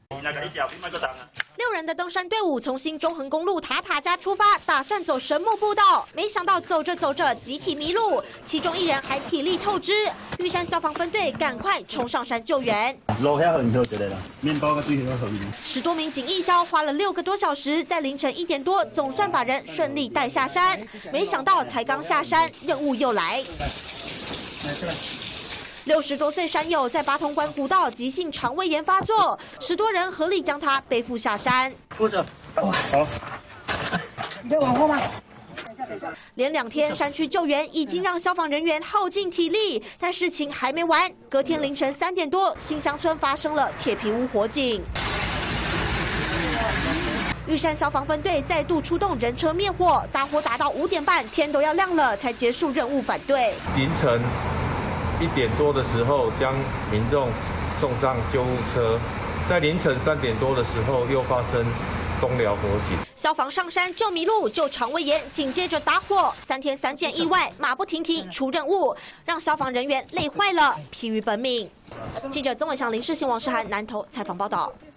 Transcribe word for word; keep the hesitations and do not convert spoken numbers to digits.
六人的登山队伍从新中横公路塔塔加出发，打算走神木步道，没想到走着走着集体迷路，其中一人还体力透支。玉山消防分队赶快冲上山救援。 路遐很好一个啦，面包跟水很好喝。 十多名警义消花了六个多小时，在凌晨一点多总算把人顺利带下山。没想到才刚下山，任务又来。六十多岁山友在八通关古道急性肠胃炎发作，十多人合力将他背负下山。 扶着，好。你要往后吗？ 连两天山区救援已经让消防人员耗尽体力，但事情还没完。隔天凌晨三点多，新乡村发生了铁皮屋火警。玉山消防分队再度出动人车灭火，打火打到五点半，天都要亮了才结束任务返队。 凌晨一点多的时候，将民众送上救护车，在凌晨三点多的时候又发生东寮火警。 消防上山救迷路、救肠胃炎，紧接着打火，三天三件意外，马不停蹄出任务，让消防人员累坏了，疲于奔命。记者曾文祥、林世信、王世涵南投采访报道。